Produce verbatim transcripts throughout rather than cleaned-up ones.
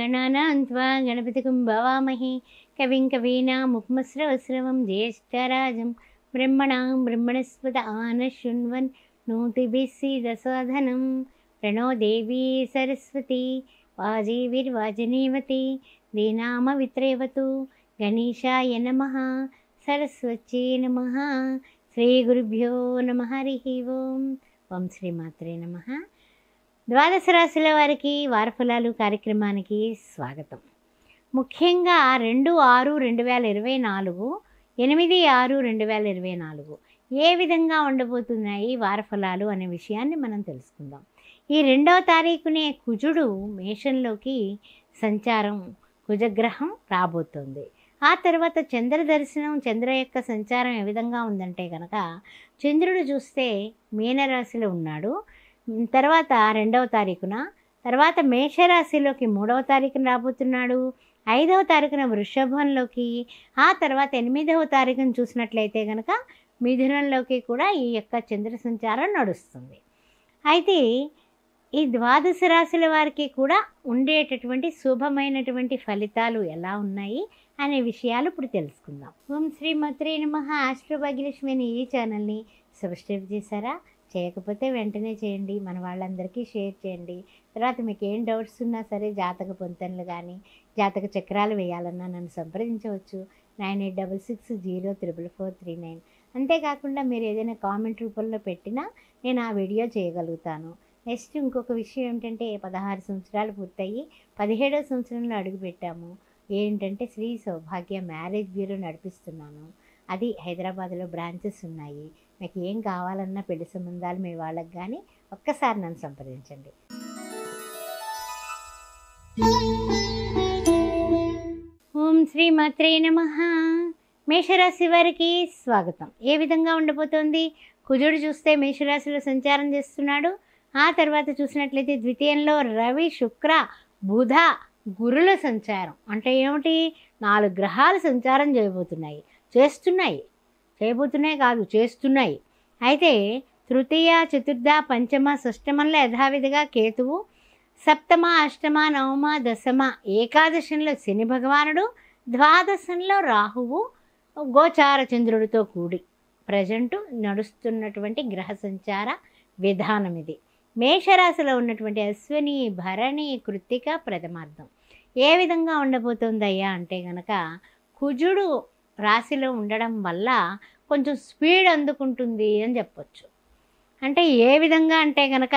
गणानां त्वा गणपतिं भवामहे कविं कवीनामुपमश्रवश्रवं ज्येष्ठराजं ब्रह्मणां ब्रह्मणस्पत आनशृण्वन् नोतिभिः सीदसाधनं प्रणो देवी सरस्वती वाजीविर्वाजनीवती दीनामवित्रेवतु गणेशाय नमः सरस्वत्यै नमः శ్రీగురుభ్యో నమ హరి ఓం ఓం శ్రీమాత్రే నమ. ద్వాదశ రాశుల వారికి వారఫలాలు కార్యక్రమానికి స్వాగతం. ముఖ్యంగా రెండు ఆరు రెండు వేల ఇరవై నాలుగు ఎనిమిది ఆరు రెండు వేల ఇరవై నాలుగు ఏ విధంగా ఉండబోతున్నాయి వారఫలాలు అనే విషయాన్ని మనం తెలుసుకుందాం. ఈ రెండవ తారీఖునే కుజుడు మేషంలోకి సంచారం, కుజగ్రహం రాబోతోంది. ఆ తర్వాత చంద్ర దర్శనం, చంద్ర యొక్క సంచారం ఏ విధంగా ఉందంటే కనుక చంద్రుడు చూస్తే మీనరాశిలో ఉన్నాడు. తర్వాత రెండవ తారీఖున, తర్వాత మేషరాశిలోకి మూడవ తారీఖున రాబోతున్నాడు. ఐదవ తారీఖున వృషభంలోకి, ఆ తర్వాత ఎనిమిదవ తారీఖున చూసినట్లయితే కనుక మిథునంలోకి కూడా ఈ యొక్క చంద్ర సంచారం నడుస్తుంది. అయితే ఈ ద్వాదశ రాశుల వారికి కూడా ఉండేటటువంటి శుభమైనటువంటి ఫలితాలు ఎలా ఉన్నాయి అనే విషయాలు ఇప్పుడు తెలుసుకుందాం. ఓం శ్రీ మాత్రే నమః. ఆస్ట్రో భాగ్యలక్ష్మి అనే ఈ ఛానల్ని సబ్స్క్రైబ్ చేశారా? చేయకపోతే వెంటనే చేయండి, మన వాళ్ళందరికీ షేర్ చేయండి. తర్వాత మీకు ఏం డౌట్స్ ఉన్నా సరే, జాతక పొంతనలు కానీ జాతక చక్రాలు వేయాలన్నా నన్ను సంప్రదించవచ్చు. Nine eight double six zero triple four three nine. అంతేకాకుండా మీరు ఏదైనా కామెంట్ రూపంలో పెట్టినా నేను ఆ వీడియో చేయగలుగుతాను. నెక్స్ట్ ఇంకొక విషయం ఏంటంటే, పదహారు సంవత్సరాలు పూర్తయి పదిహేడవ సంవత్సరంలో అడుగుపెట్టాము. ఏంటంటే శ్రీ సౌభాగ్య మ్యారేజ్ బ్యూరో నడిపిస్తున్నాను. అది హైదరాబాద్లో బ్రాంచెస్ ఉన్నాయి. మీకు ఏం కావాలన్నా పెళ్లి సంబంధాలు మీ వాళ్ళకి కానీ ఒక్కసారి నన్ను సంప్రదించండి. ఓం శ్రీ మాత్రే నమః. మేషరాశి వారికి స్వాగతం. ఏ విధంగా ఉండబోతోంది? కుజుడు చూస్తే మేషరాశిలో సంచారం చేస్తున్నాడు. ఆ తర్వాత చూసినట్లయితే ద్వితీయంలో రవి, శుక్ర, బుధ, గురుల సంచారం. అంటే ఏమిటి? నాలుగు గ్రహాలు సంచారం చేయబోతున్నాయి, చేస్తున్నాయి చేయబోతున్నాయి కాదు చేస్తున్నాయి. అయితే తృతీయ, చతుర్థ, పంచమ, షష్టమంలో యథావిధిగా కేతువు, సప్తమ, అష్టమ, నవమ, దశమ, ఏకాదశంలో శని భగవానుడు, ద్వాదశంలో రాహువు గోచార చంద్రుడితో కూడి ప్రజెంటు నడుస్తున్నటువంటి గ్రహ సంచార విధానం ఇది. మేషరాశిలో ఉన్నటువంటి అశ్విని, భరణి, కృత్తిక, ప్రథమార్థం ఏ విధంగా ఉండబోతుందయ్యా అంటే కనుక కుజుడు రాశిలో ఉండడం వల్ల కొంచెం స్పీడ్ అందుకుంటుంది అని చెప్పొచ్చు. అంటే ఏ విధంగా అంటే కనుక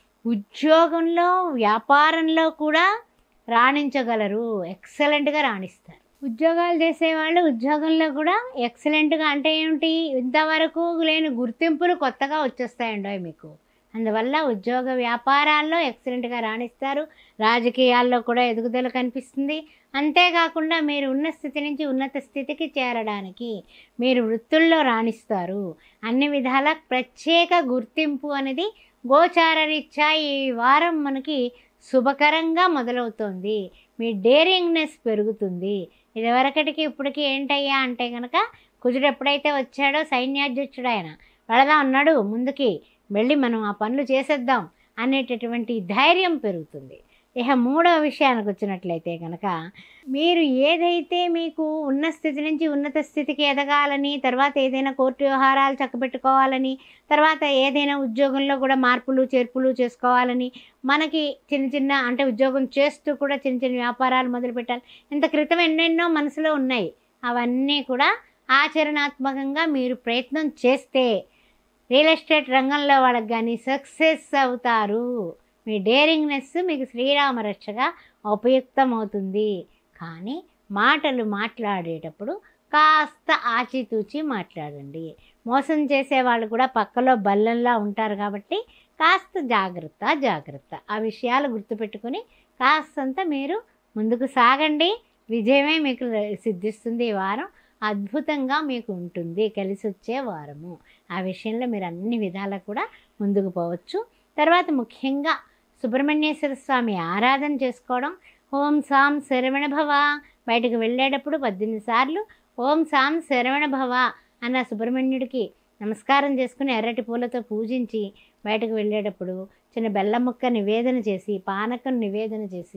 ఉద్యోగంలో, వ్యాపారంలో కూడా రాణించగలరు, ఎక్సలెంట్గా రాణిస్తారు. ఉద్యోగాలు చేసేవాళ్ళు ఉద్యోగంలో కూడా ఎక్సలెంట్గా, అంటే ఏమిటి, ఇంతవరకు లేని గుర్తింపులు కొత్తగా వచ్చేస్తాయండి మీకు. అందువల్ల ఉద్యోగ వ్యాపారాల్లో ఎక్సలెంట్గా రాణిస్తారు. రాజకీయాల్లో కూడా ఎదుగుదల కనిపిస్తుంది. అంతేకాకుండా మీరు ఉన్న స్థితి నుంచి ఉన్నత స్థితికి చేరడానికి మీరు వృత్తుల్లో రాణిస్తారు. అన్ని విధాల ప్రత్యేక గుర్తింపు అనేది గోచారరీత్యా ఈ వారం మనకి శుభకరంగా మొదలవుతోంది. మీ డేరింగ్నెస్ పెరుగుతుంది. ఇదివరకటికి ఇప్పటికి ఏంటయ్యా అంటే కనుక కుజుడు ఎప్పుడైతే వచ్చాడో సైన్యాధ్యక్షుడు ఆయన వెళదా ఉన్నాడు, ముందుకి వెళ్ళి మనం ఆ పనులు చేసేద్దాం అనేటటువంటి ధైర్యం పెరుగుతుంది. ఇక మూడవ విషయానికి వచ్చినట్లయితే కనుక మీరు ఏదైతే మీకు ఉన్న స్థితి నుంచి ఉన్నత స్థితికి ఎదగాలని, తర్వాత ఏదైనా కోర్టు వ్యవహారాలు చక్కబెట్టుకోవాలని, తర్వాత ఏదైనా ఉద్యోగంలో కూడా మార్పులు చేర్పులు చేసుకోవాలని, మనకి చిన్న చిన్న అంటే ఉద్యోగం చేస్తూ కూడా చిన్న చిన్న వ్యాపారాలు మొదలుపెట్టాలి, ఇంత క్రితం ఎన్నెన్నో మనసులో ఉన్నాయి. అవన్నీ కూడా ఆచరణాత్మకంగా మీరు ప్రయత్నం చేస్తే రియల్ ఎస్టేట్ రంగంలో వాళ్ళకి కానీ సక్సెస్ అవుతారు. మీ డేరింగ్నెస్ మీకు శ్రీరామ రక్షగా ఉపయుక్తమవుతుంది. కానీ మాటలు మాట్లాడేటప్పుడు కాస్త ఆచితూచి మాట్లాడండి. మోసం చేసేవాళ్ళు కూడా పక్కలో బల్లంలా ఉంటారు కాబట్టి కాస్త జాగ్రత్త జాగ్రత్త ఆ విషయాలు గుర్తుపెట్టుకొని కాస్తంత మీరు ముందుకు సాగండి. విజయమే మీకు సిద్ధిస్తుంది. ఈ వారం అద్భుతంగా మీకు ఉంటుంది, కలిసి వచ్చే వారము. ఆ విషయంలో మీరు అన్ని విధాలా కూడా ముందుకు పోవచ్చు. తర్వాత ముఖ్యంగా సుబ్రహ్మణ్యేశ్వర స్వామి ఆరాధన చేసుకోవడం. ఓం సాం శరవణ భవ, బయటకు వెళ్ళేటప్పుడు పద్దెనిమిది సార్లు ఓం సాం శరవణ భవ అన్న సుబ్రహ్మణ్యుడికి నమస్కారం చేసుకుని ఎర్రటి పూలతో పూజించి బయటకు వెళ్ళేటప్పుడు చిన్న బెల్లం ముక్క నివేదన చేసి, పానకం నివేదన చేసి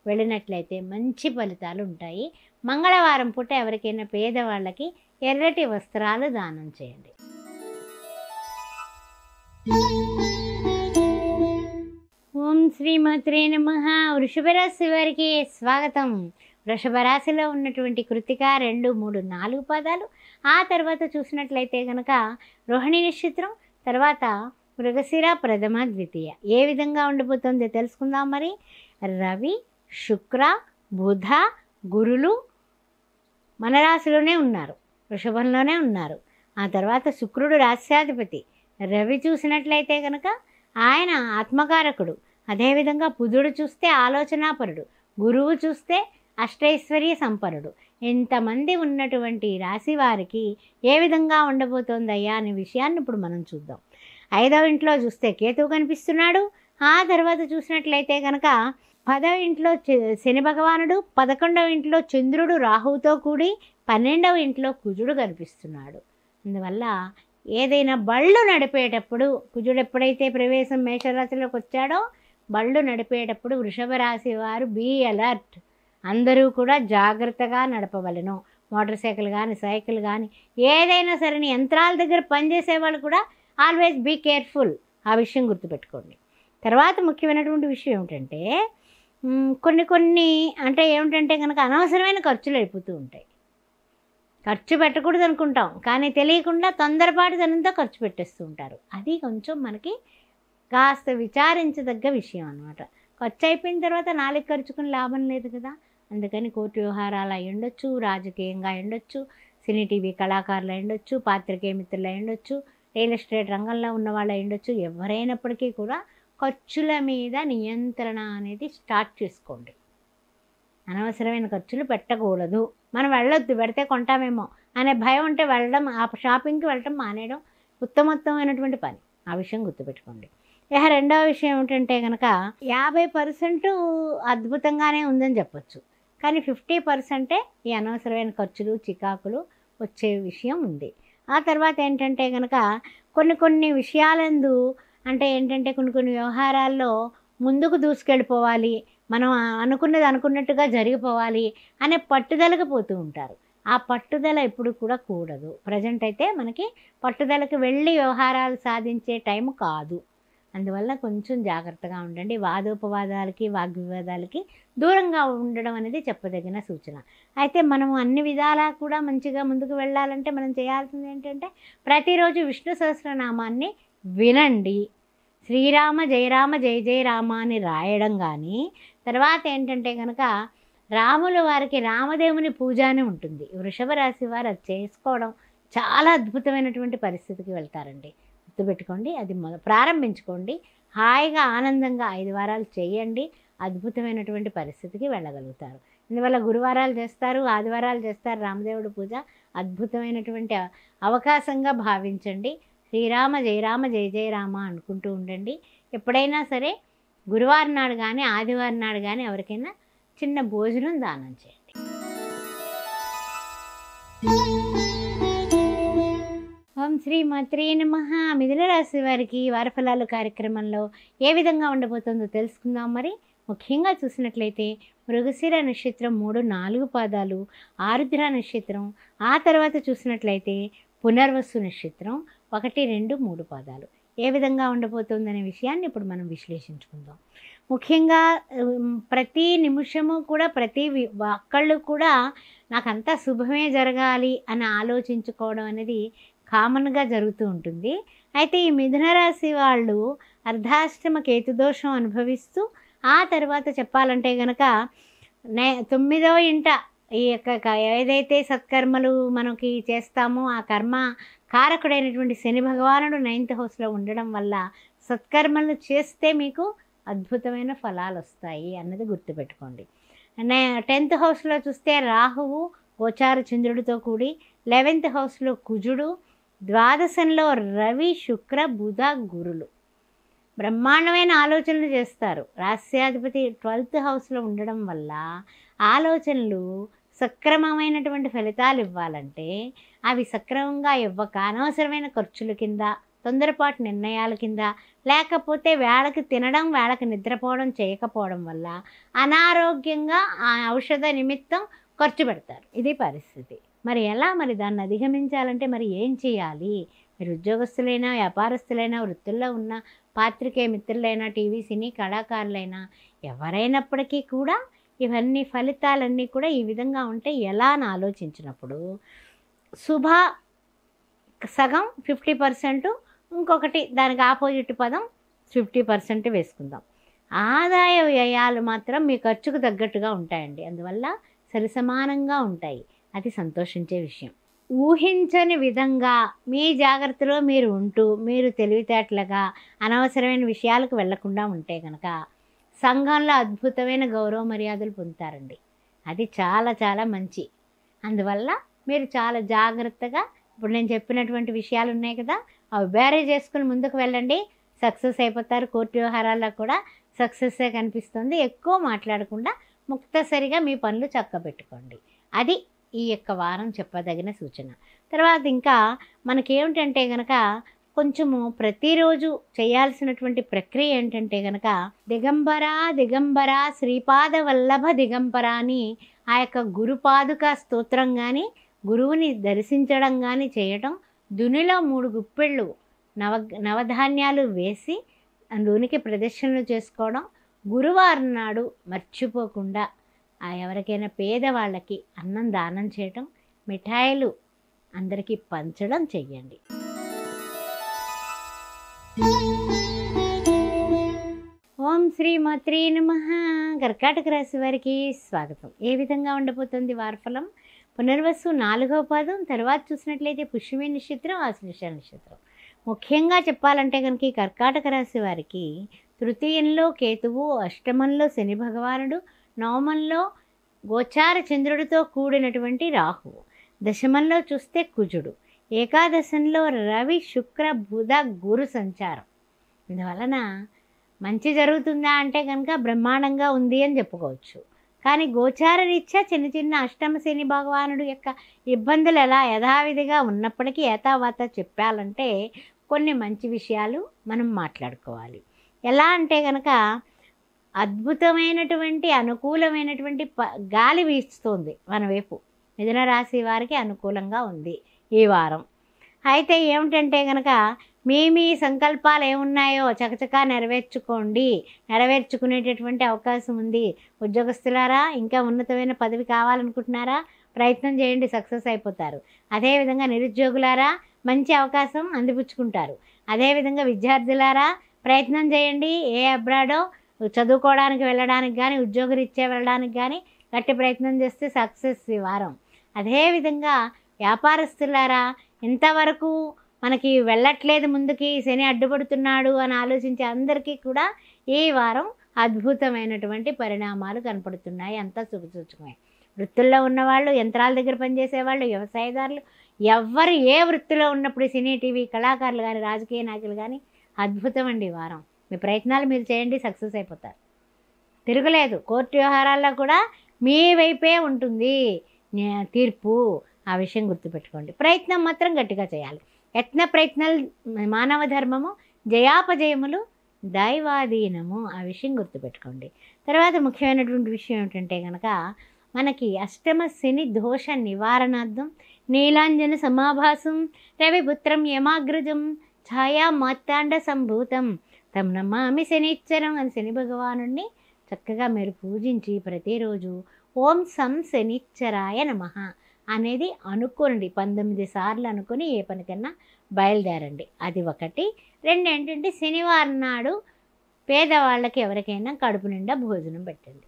వెళ్ళినట్లయితే మంచి ఫలితాలు ఉంటాయి. మంగళవారం పూట ఎవరికైనా పేదవాళ్ళకి ఎర్రటి వస్త్రాలు దానం చేయండి. ఓం శ్రీమాత్రే నమః. వృషభ రాశి వారికి స్వాగతం. వృషభ రాశిలో ఉన్నటువంటి కృతిక రెండు మూడు నాలుగు పాదాలు, ఆ తర్వాత చూసినట్లయితే కనుక రోహిణి నక్షత్రం, తర్వాత మృగశిర ప్రథమ ద్వితీయ. ఏ విధంగా ఉండిపోతుందో తెలుసుకుందాం. మరి రవి, శుక్ర, బుధ, గురులు మన రాశిలోనే ఉన్నారు, వృషభంలోనే ఉన్నారు. ఆ తర్వాత శుక్రుడు రాశ్యాధిపతి. రవి చూసినట్లయితే కనుక ఆయన ఆత్మకారకుడు. అదేవిధంగా బుధుడు చూస్తే ఆలోచనాపరుడు, గురువు చూస్తే అష్టైశ్వర్య సంపన్నుడు. ఇంతమంది ఉన్నటువంటి రాశి వారికి ఏ విధంగా ఉండబోతోందయ్యా అనే విషయాన్ని ఇప్పుడు మనం చూద్దాం. ఐదవ ఇంట్లో చూస్తే కేతువు కనిపిస్తున్నాడు. ఆ తర్వాత చూసినట్లయితే కనుక పదవ ఇంట్లో శని భగవానుడు, పదకొండవ ఇంట్లో చంద్రుడు రాహువుతో కూడి, పన్నెండవ ఇంట్లో కుజుడు కనిపిస్తున్నాడు. అందువల్ల ఏదైనా బళ్ళు నడిపేటప్పుడు, కుజుడు ఎప్పుడైతే ప్రవేశం మేషరాశిలోకి వచ్చాడో బళ్ళు నడిపేటప్పుడు వృషభ రాశి వారు బీ అలర్ట్, అందరూ కూడా జాగ్రత్తగా నడపవలను. మోటార్ సైకిల్ కానీ సైకిల్ కానీ ఏదైనా సరే యంత్రాల దగ్గర పనిచేసే వాళ్ళు కూడా ఆల్వేస్ బీ కేర్ఫుల్. ఆ విషయం గుర్తుపెట్టుకోండి. తర్వాత ముఖ్యమైనటువంటి విషయం ఏమిటంటే కొన్ని కొన్ని అంటే ఏమిటంటే కనుక అనవసరమైన ఖర్చులు అయిపోతూ ఉంటాయి. ఖర్చు పెట్టకూడదు అనుకుంటాం, కానీ తెలియకుండా తొందరపాటు తనంతో ఖర్చు పెట్టేస్తూ ఉంటారు. అది కొంచెం మనకి కాస్త విచారించదగ్గ విషయం అన్నమాట. ఖర్చు అయిపోయిన తర్వాత నాలుగు ఖర్చుకుని లాభం లేదు కదా. అందుకని కోర్టు వ్యవహారాలు అయి ఉండొచ్చు, రాజకీయంగా అయి ఉండొచ్చు, సినీ టీవీ కళాకారులు అయి ఉండొచ్చు, పాత్రికేయ మిత్రులు అయి ఉండొచ్చు, రియల్ ఎస్టేట్ రంగంలో ఉన్న వాళ్ళు అయి ఉండొచ్చు. ఎవరైనప్పటికీ కూడా ఖర్చుల మీద నియంత్రణ అనేది స్టార్ట్ చేసుకోండి. అనవసరమైన ఖర్చులు పెట్టకూడదు. మనం వెళ్ళొద్దు, పెడితే కొంటామేమో అనే భయం ఉంటే వెళ్ళడం, ఆ షాపింగ్కి వెళ్ళడం మానేయడం ఉత్తమోత్తమైనటువంటి పని. ఆ విషయం గుర్తుపెట్టుకోండి. ఇక రెండవ విషయం ఏమిటంటే కనుక యాభై పర్సెంట్ అద్భుతంగానే ఉందని చెప్పొచ్చు, కానీ ఫిఫ్టీ పర్సెంటే ఈ అనవసరమైన ఖర్చులు చికాకులు వచ్చే విషయం ఉంది. ఆ తర్వాత ఏంటంటే కనుక కొన్ని కొన్ని విషయాలందు అంటే ఏంటంటే కొన్ని కొన్ని వ్యవహారాల్లో ముందుకు దూసుకెళ్ళిపోవాలి, మనం అనుకున్నది అనుకున్నట్టుగా జరిగిపోవాలి అనే పట్టుదలకు పోతూ ఉంటారు. ఆ పట్టుదల ఎప్పుడు కూడా కూడదు. ప్రజెంట్ అయితే మనకి పట్టుదలకు వెళ్ళి వ్యవహారాలు సాధించే టైం కాదు. అందువల్ల కొంచెం జాగ్రత్తగా ఉండండి. వాదోపవాదాలకి వాగ్వివాదాలకి దూరంగా ఉండడం అనేది చెప్పదగిన సూచన. అయితే మనం అన్ని విధాలా కూడా మంచిగా ముందుకు వెళ్ళాలంటే మనం చేయాల్సింది ఏంటంటే ప్రతిరోజు విష్ణు సహస్రనామాన్ని వినండి. శ్రీరామ జయరామ జయ జయ రామ అని రాయడం కానీ, తర్వాత ఏంటంటే కనుక రాముల వారికి రామదేవుని పూజ అని ఉంటుంది. వృషభ రాశి వారు అది చేసుకోవడం చాలా అద్భుతమైనటువంటి పరిస్థితికి వెళ్తారండి. గుర్తుపెట్టుకోండి, అది మొద ప్రారంభించుకోండి. హాయిగా ఆనందంగా ఐదు వారాలు చేయండి, అద్భుతమైనటువంటి పరిస్థితికి వెళ్ళగలుగుతారు. ఇందువల్ల గురువారాలు చేస్తారు, ఆదివారాలు చేస్తారు రామదేవుడి పూజ. అద్భుతమైనటువంటి అవకాశంగా భావించండి. శ్రీరామ జయరామ జయ జయ రామ అనుకుంటూ ఉండండి. ఎప్పుడైనా సరే గురువారం నాడు కానీ ఆదివారం నాడు కానీ ఎవరికైనా చిన్న భోజనం దానం చేయండి. ఓం శ్రీ మాత్రే నమః. మిథున రాశి వారికి వారఫలాలు కార్యక్రమంలో ఏ విధంగా ఉండబోతుందో తెలుసుకుందాం. మరి ముఖ్యంగా చూసినట్లయితే మృగశిర నక్షత్రం మూడు నాలుగు పాదాలు, ఆరుద్ర నక్షత్రం, ఆ తర్వాత చూసినట్లయితే పునర్వసు నక్షత్రం ఒకటి రెండు మూడు పాదాలు ఏ విధంగా ఉండబోతుందనే విషయాన్ని ఇప్పుడు మనం విశ్లేషించుకుందాం. ముఖ్యంగా ప్రతి నిమిషము కూడా ప్రతి ఒక్కళ్ళు కూడా నాకంతా శుభమే జరగాలి అని ఆలోచించుకోవడం అనేది కామన్గా జరుగుతూ ఉంటుంది. అయితే ఈ మిథున రాశి వాళ్ళు అర్ధాష్టమ కేతుదోషం అనుభవిస్తూ, ఆ తర్వాత చెప్పాలంటే కనుక నే తొమ్మిదో ఇంట ఈ యొక్క ఏదైతే సత్కర్మలు మనకి చేస్తామో ఆ కర్మ కారకుడైనటువంటి శని భగవానుడు నైన్త్ హౌస్లో ఉండడం వల్ల సత్కర్మలు చేస్తే మీకు అద్భుతమైన ఫలాలు వస్తాయి అన్నది గుర్తుపెట్టుకోండి. నే టెన్త్ హౌస్లో చూస్తే రాహువు గోచార చంద్రుడితో కూడి, లెవెన్త్ హౌస్లో కుజుడు, ద్వాదశంలో రవి శుక్ర బుధ గురులు బ్రహ్మాండమైన ఆలోచనలు చేస్తారు. రాస్యాధిపతి ట్వెల్త్ హౌస్లో ఉండడం వల్ల ఆలోచనలు సక్రమమైనటువంటి ఫలితాలు ఇవ్వాలంటే అవి సక్రమంగా ఇవ్వక అనవసరమైన ఖర్చుల కింద తొందరపాటు నిర్ణయాల కింద, లేకపోతే వేళకి తినడం వేళకి నిద్రపోవడం చేయకపోవడం వల్ల అనారోగ్యంగా ఆ ఔషధ నిమిత్తం ఖర్చు పెడతారు. ఇది పరిస్థితి. మరి ఎలా మరి దాన్ని అధిగమించాలంటే మరి ఏం చేయాలి? మీరు ఉద్యోగస్తులైనా, వ్యాపారస్తులైనా, వృత్తుల్లో ఉన్న పాత్రికేయ మిత్రులైనా, టీవీ సినీ కళాకారులైనా ఎవరైనప్పటికీ కూడా ఇవన్నీ ఫలితాలన్నీ కూడా ఈ విధంగా ఉంటే ఎలా అని ఆలోచించినప్పుడు శుభ సగం ఫిఫ్టీ పర్సెంట్, ఇంకొకటి దానికి ఆపోజిట్ పదం ఫిఫ్టీ పర్సెంట్ వేసుకుందాం. ఆదాయ వ్యయాలు మాత్రం మీ ఖర్చుకు తగ్గట్టుగా ఉంటాయండి. అందువల్ల సరి సమానంగా ఉంటాయి. అది సంతోషించే విషయం. ఊహించని విధంగా మీ జాగ్రత్తలో మీరు ఉంటూ మీరు తెలివితేటలుగా అనవసరమైన విషయాలకు వెళ్లకుండా ఉంటే కనుక సంఘంలో అద్భుతమైన గౌరవ మర్యాదలు పొందుతారండి. అది చాలా చాలా మంచి. అందువల్ల మీరు చాలా జాగ్రత్తగా ఇప్పుడు నేను చెప్పినటువంటి విషయాలు ఉన్నాయి కదా, అవి బేరే చేసుకుని ముందుకు వెళ్ళండి. సక్సెస్ అయిపోతారు. కోర్టు వ్యవహారాల్లో కూడా సక్సెస్సే కనిపిస్తుంది. ఎక్కువ మాట్లాడకుండా ముక్తసరిగా మీ పనులు చక్కబెట్టుకోండి. అది ఈ యొక్క వారం చెప్పదగిన సూచన. తర్వాత ఇంకా మనకేమిటంటే కనుక కొంచెము ప్రతిరోజు చేయాల్సినటువంటి ప్రక్రియ ఏంటంటే కనుక దిగంబర దిగంబర శ్రీపాద వల్లభ దిగంబర అని ఆ యొక్క గురుపాదుక స్తోత్రం కానీ గురువుని దర్శించడం కానీ చేయటం, దునిలో మూడు గుప్పెళ్ళు నవ నవధాన్యాలు వేసి అందులోనికి ప్రదర్శనలు చేసుకోవడం, గురువారం నాడు మర్చిపోకుండా ఆ ఎవరికైనా పేదవాళ్ళకి అన్నం దానం చేయటం, మిఠాయిలు అందరికీ పంచడం చెయ్యండి. ఓం శ్రీ మాత్రే నమః. కర్కాటక రాశి వారికి స్వాగతం. ఏ విధంగా ఉండబోతుంది వారఫలం? పునర్వసు నాలుగవ పాదం, తర్వాత చూసినట్లయితే పుష్యమి నక్షత్రం, ఆశ్లేష నక్షత్రం. ముఖ్యంగా చెప్పాలంటే కనుక ఈ కర్కాటక రాశి వారికి తృతీయంలో కేతువు, అష్టమంలో శని భగవానుడు, నవమంలో గోచార చంద్రుడితో కూడినటువంటి రాహువు, దశమంలో చూస్తే కుజుడు, ఏకాదశంలో రవి శుక్ర బుధ గురు సంచారం. ఇందువలన మంచి జరుగుతుందా అంటే కనుక బ్రహ్మాండంగా ఉంది అని చెప్పుకోవచ్చు. కానీ గోచార రీత్యా చిన్న చిన్న అష్టమ శని భగవానుడు యొక్క ఇబ్బందులు ఎలా యథావిధిగా ఉన్నప్పటికీ ఏతావాత చెప్పాలంటే కొన్ని మంచి విషయాలు మనం మాట్లాడుకోవాలి. ఎలా అంటే కనుక అద్భుతమైనటువంటి అనుకూలమైనటువంటి ప గాలి వీస్తుంది మన వైపు. మిథున రాశి వారికి అనుకూలంగా ఉంది ఈ వారం. అయితే ఏమిటంటే కనుక మీ మీ సంకల్పాలు ఏమున్నాయో చకచకా నెరవేర్చుకోండి. నెరవేర్చుకునేటటువంటి అవకాశం ఉంది. ఉద్యోగస్తులారా, ఇంకా ఉన్నతమైన పదవి కావాలనుకుంటున్నారా? ప్రయత్నం చేయండి, సక్సెస్ అయిపోతారు. అదేవిధంగా నిరుద్యోగులారా, మంచి అవకాశం అందిపుచ్చుకుంటారు. అదేవిధంగా విద్యార్థులారా, ప్రయత్నం చేయండి. ఏ అబ్రాడో చదువుకోవడానికి వెళ్ళడానికి కానీ ఉద్యోగరీత్యా వెళ్ళడానికి కానీ గట్టి ప్రయత్నం చేస్తే సక్సెస్ ఈ వారం. అదేవిధంగా వ్యాపారస్తులారా, ఇంతవరకు మనకి వెళ్ళట్లేదు ముందుకి, శని అడ్డుపడుతున్నాడు అని ఆలోచించే అందరికీ కూడా ఈ వారం అద్భుతమైనటువంటి పరిణామాలు కనపడుతున్నాయి. అంతా శుభసూచకమే. వృత్తుల్లో ఉన్నవాళ్ళు, యంత్రాల దగ్గర పనిచేసేవాళ్ళు, వ్యవసాయదారులు, ఎవ్వరు ఏ వృత్తిలో ఉన్నప్పుడు సినీ టీవీ కళాకారులు కానీ రాజకీయ నాయకులు కానీ అద్భుతం అండి ఈ వారం. మీ ప్రయత్నాలు మీరు చేయండి, సక్సెస్ అయిపోతారు. తిరగలేదు. కోర్టు వ్యవహారాల్లో కూడా మీ వైపే ఉంటుంది తీర్పు. ఆ విషయం గుర్తుపెట్టుకోండి. ప్రయత్నం మాత్రం గట్టిగా చేయాలి. యత్న ప్రయత్నాలు మానవ ధర్మము, జయాపజయములు దైవాధీనము. ఆ విషయం గుర్తుపెట్టుకోండి. తర్వాత ముఖ్యమైనటువంటి విషయం ఏమిటంటే కనుక మనకి అష్టమ శని దోష నివారణార్థం నీలాంజన సమాభాసం రవిపుత్రం యమాగ్రజం ఛాయా మార్తాండ సంభూతం తం నమామి శనిచ్చరం అని శని భగవానుడిని చక్కగా మీరు పూజించి ప్రతిరోజు ఓం సం శనిచ్చరాయ నమః అనేది అనుకోండి. పంతొమ్మిది సార్లు అనుకుని ఏ పనికన్నా బయలుదేరండి. అది ఒకటి. రెండు ఏంటంటే శనివారం నాడు పేదవాళ్ళకి ఎవరికైనా కడుపు నిండా భోజనం పెట్టండి.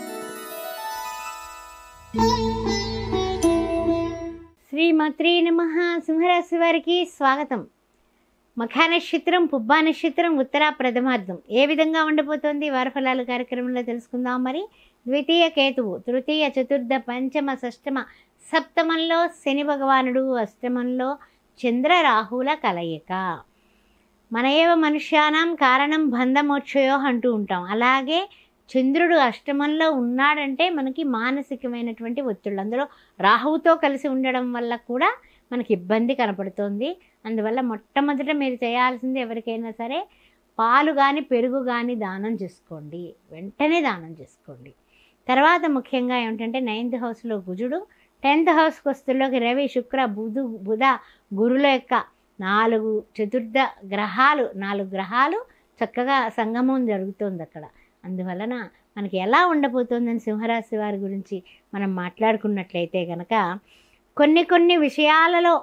శ్రీమాత్రే నమః. సింహరాశి వారికి స్వాగతం. మఖా నక్షత్రం, పుబ్బా నక్షత్రం, ఉత్తరా ప్రథమార్థం. ఏ విధంగా ఉండబోతోంది వారఫలాలు కార్యక్రమంలో తెలుసుకుందాం. మరి ద్వితీయ కేతువు, తృతీయ చతుర్థ పంచమ షష్టమ సప్తమంలో శని భగవానుడు, అష్టమంలో చంద్ర రాహుల కలయిక. మన ఏవ మనుష్యానాం కారణం బంధమోక్షయో అంటూ ఉంటాం. అలాగే చంద్రుడు అష్టమంలో ఉన్నాడంటే మనకి మానసికమైనటువంటి ఒత్తిళ్ళు, అందులో రాహువుతో కలిసి ఉండడం వల్ల కూడా మనకి ఇబ్బంది కనపడుతోంది. అందువల్ల మొట్టమొదట మీరు చేయాల్సింది ఎవరికైనా సరే పాలు కానీ పెరుగు కానీ దానం చేసుకోండి, వెంటనే దానం చేసుకోండి. తర్వాత ముఖ్యంగా ఏమిటంటే నైన్త్ హౌస్లో కుజుడు, టెన్త్ హౌస్కి వస్తుల్లోకి రవి, శుక్ర, బుధు బుధ గురుల యొక్క నాలుగు చతుర్థ గ్రహాలు నాలుగు గ్రహాలు చక్కగా సంగమం జరుగుతుంది అక్కడ. అందువలన మనకి ఎలా ఉండబోతోందని సింహరాశి వారి గురించి మనం మాట్లాడుకున్నట్లయితే కనుక కొన్ని కొన్ని విషయాలలో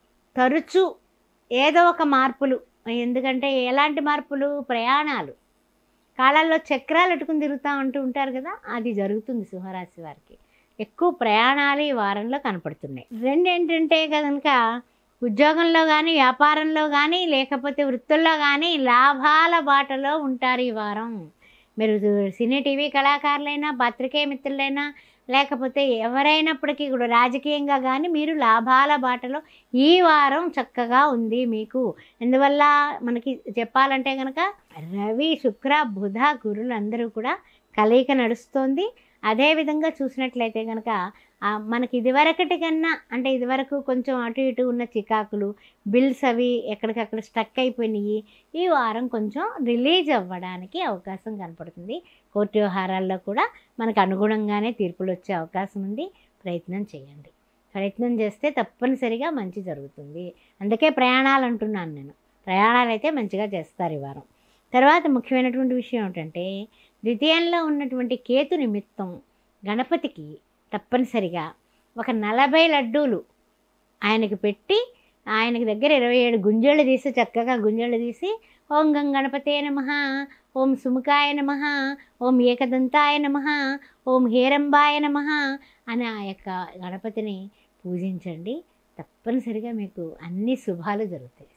తరచూ ఏదో ఒక మార్పులు. ఎందుకంటే ఎలాంటి మార్పులు? ప్రయాణాలు, కాలాల్లో చక్రాలు అట్టుకుని తిరుగుతూ ఉంటూ ఉంటారు కదా, అది జరుగుతుంది సింహరాశి వారికి. ఎక్కువ ప్రయాణాలు ఈ వారంలో కనపడుతున్నాయి. రెండు ఏంటంటే కనుక ఉద్యోగంలో కానీ వ్యాపారంలో కానీ లేకపోతే వృత్తుల్లో కానీ లాభాల బాటలో ఉంటారు ఈ వారం. మీరు సినీ టీవీ కళాకారులైనా పత్రికే మిత్రులైనా లేకపోతే ఎవరైనప్పటికీ కూడా రాజకీయంగా కానీ మీరు లాభాల బాటలో ఈ వారం చక్కగా ఉంది మీకు. ఎందువల్ల మనకి చెప్పాలంటే కనుక రవి, శుక్ర, బుధ, గురులు అందరూ కూడా కలయిక నడుస్తోంది. అదేవిధంగా చూసినట్లయితే కనుక మనకి ఇదివరకటి కన్నా అంటే ఇదివరకు కొంచెం అటు ఇటు ఉన్న చికాకులు, బిల్స్ అవి ఎక్కడికక్కడ స్టక్ అయిపోయినాయి. ఈ వారం కొంచెం రిలీజ్ అవ్వడానికి అవకాశం కనపడుతుంది. కోర్టు వ్యవహారాల్లో కూడా మనకు అనుగుణంగానే తీర్పులు వచ్చే అవకాశం ఉంది. ప్రయత్నం చేయండి. ప్రయత్నం చేస్తే తప్పనిసరిగా మంచి జరుగుతుంది. అందుకే ప్రయాణాలు అంటున్నాను నేను. ప్రయాణాలు అయితే మంచిగా చేస్తారు ఈ వారం. తర్వాత ముఖ్యమైనటువంటి విషయం ఏంటంటే ద్వితీయంలో ఉన్నటువంటి కేతు నిమిత్తం గణపతికి తప్పనిసరిగా ఒక నలభై లడ్డూలు ఆయనకి పెట్టి ఆయనకి దగ్గర ఇరవై ఏడు గుంజళ్ళు తీసి చక్కగా గుంజళ్ళు తీసి ఓం గం గణపతే నమః, ఓం సుముఖాయ నమః, ఓం ఏకదంతాయ నమః, ఓం హేరంబాయ నమః అని ఆ యొక్క గణపతిని పూజించండి. తప్పనిసరిగా మీకు అన్ని శుభాలు జరుగుతాయి.